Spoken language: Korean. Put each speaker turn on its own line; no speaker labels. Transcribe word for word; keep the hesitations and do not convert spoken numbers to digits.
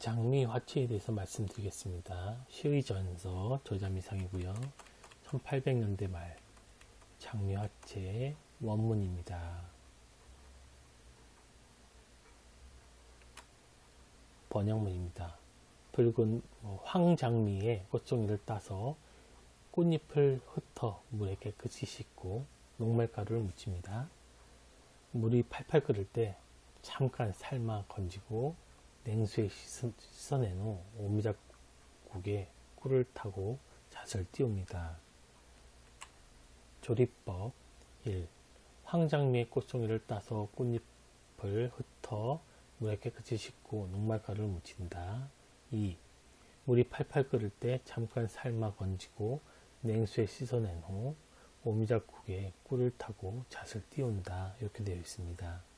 장미 화채에 대해서 말씀드리겠습니다. 시의전서 저자미상이고요. 천팔백 년대 말 장미 화채 원문입니다. 번역문입니다. 붉은 황장미의 꽃송이를 따서 꽃잎을 흩어 물에 깨끗이 씻고 녹말가루를 묻힙니다. 물이 팔팔 끓을 때 잠깐 삶아 건지고 냉수에 씻어낸 후 오미자국에 꿀을 타고 잣을 띄웁니다. 조리법 일. 황장미의 꽃송이를 따서 꽃잎을 흩어 물에 깨끗이 씻고 녹말가루를 묻힌다. 이. 물이 팔팔 끓을 때 잠깐 삶아 건지고 냉수에 씻어낸 후 오미자국에 꿀을 타고 잣을 띄운다. 이렇게 되어 있습니다.